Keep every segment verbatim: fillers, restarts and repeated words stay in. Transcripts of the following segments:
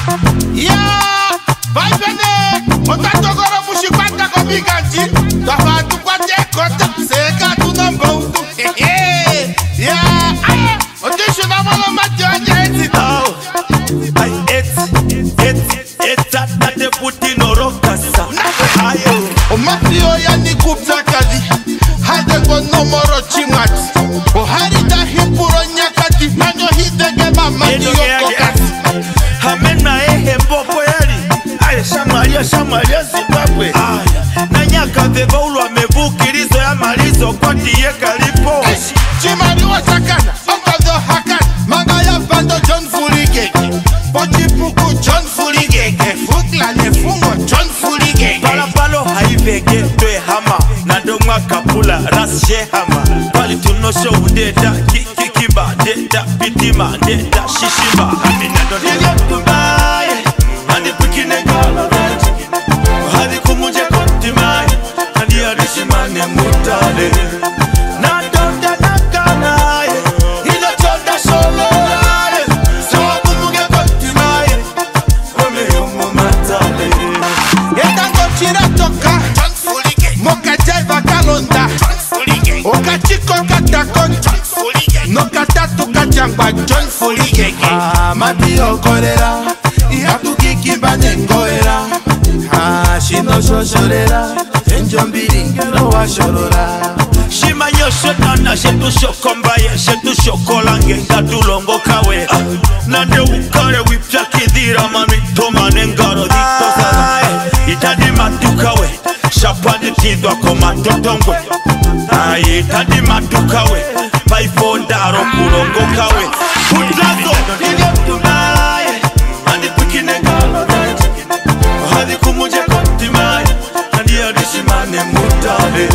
Yeah, vai vene, otatogoro mushikwata kobiganji, tafatu kwate kota, seka tunambo. Yeah, ah, otishu na molo mati onyeti. Oh, I ate, ate, ate that they put in orokasa. Ayo, O mafio ya ni kuptakadi, hade go no moro chimati. O harita hipuro nyakati, nanyo hidege mama ni okokati. hamena ehe mbopo yali. Aye, Shamalia, Shamalia, Zimbabwe. Aye, na nyaka veva ulu amevukilizo ya malizo kwa tiye kalipo. Chimari wa sakana, ongo do hakana. Manga ya bando John Fuligege, Pochipuku John Fuligege, Fukla ne fungo John Fuligege. Palapalo haivege twe hama na domwa kapula ras shehama. Pali tunosho udeta kikikiba deta pitima deta shishima. Hamina do dilio tumaye hadi pikine gala deta hadi kumuje kontimaye hadi arishimane mutale na donda nakanaye ilo chonda shololaye sawa kumuje kontimaye ome yomo matale. Etango chira toka John Fuligege, Moka jaiva kalonda John Fuligege, Okachiko katakon John Fuligege, Nokatatu kachamba John Fuligege. Ah, mati okorera, ihatu kikiba nengoera. Ah, shino shoshorera, enjombiri ngero wa shorora. Shima nyosho nana shetu shokombaye shetu shokolange ngatulongo kawe nande ukare wipya kidhira mami toma nengaro dito sana itadi matukawe shapandi tidwa koma totongwe ayi itadi matukawe paifondaro kulongo kawe utlazo ilio tunaye andi pikine ngalo dete hadi kumuje kontimaye andi adishimane mutale.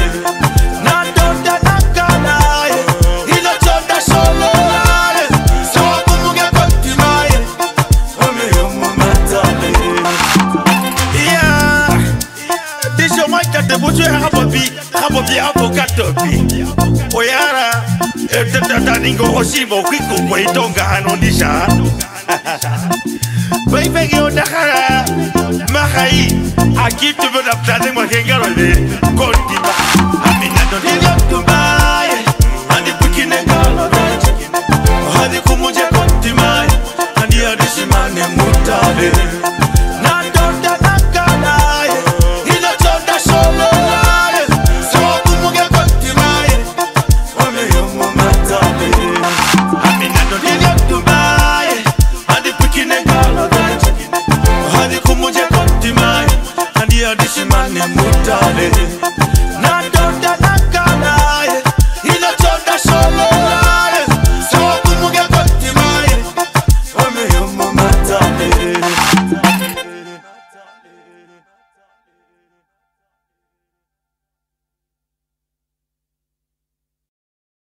Buju habobi, habobi abokatobi. Oyara, etata ningo hoshimo kwiku kwa itonga hanondisha. Baby yo dakara, mahai, akitu bada plane mo hengaro le, kondiba. Amina don hilio tumaye, andi pikine galo daje. Hadi kumuje kontimaye, andi adishimane mutale.